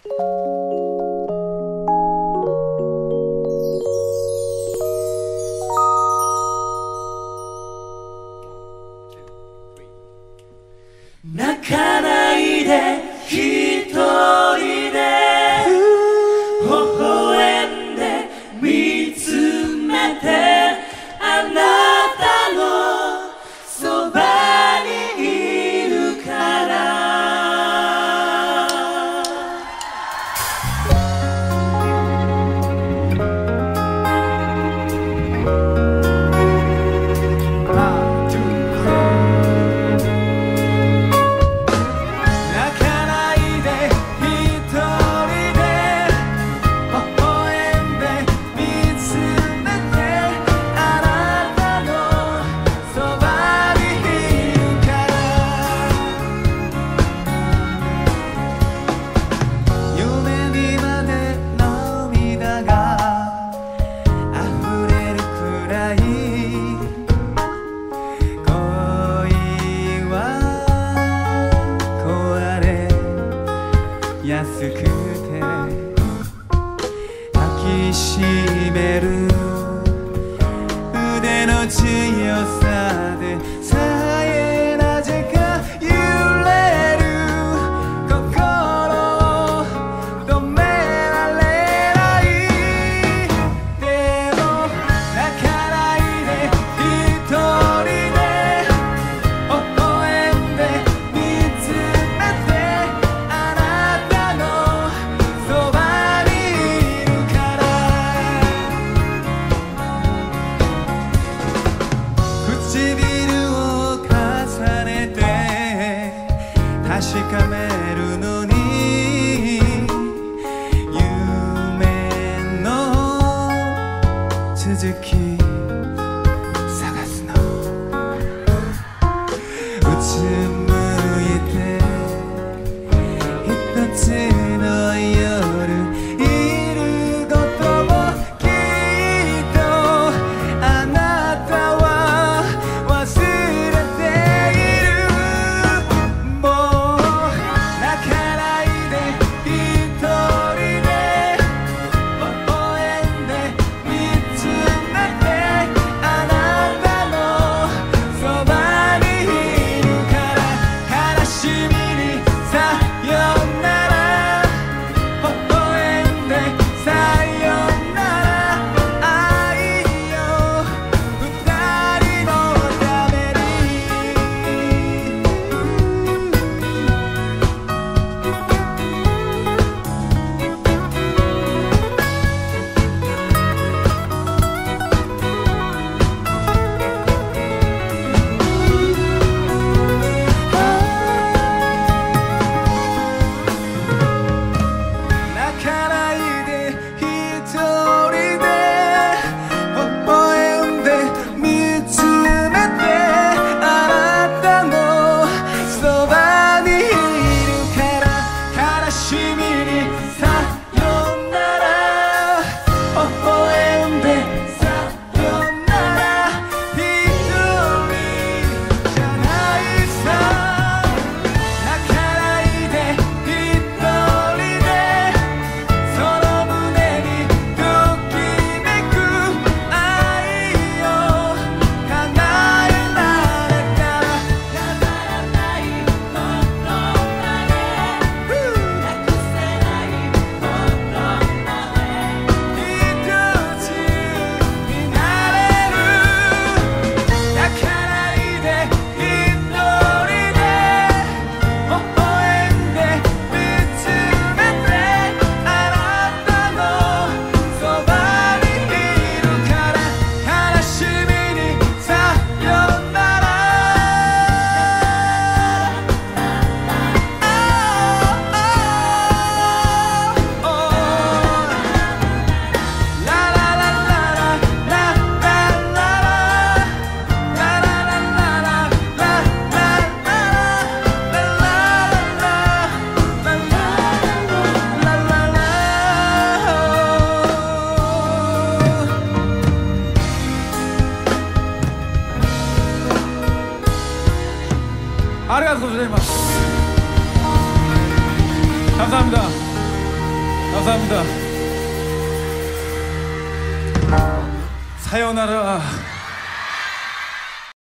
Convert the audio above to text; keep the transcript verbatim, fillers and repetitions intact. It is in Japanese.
泣かないで一人で微笑んで見つめてあなたのそばにいるから安くて抱きしめる腕の強さでさえなぜか揺れる心を止められないでも泣かないで一人で微笑んで見つめてあなたそばにいるから唇を重ねて確かめるのに夢の続き探すのうつむいて一つの夜いることもきっとあなたは忘れているもう泣かないで一人で微笑んで見つめてあなたのそばにいるから悲しみにさよならありがとうございます。감사합니다。 감사합니다. 사요나라.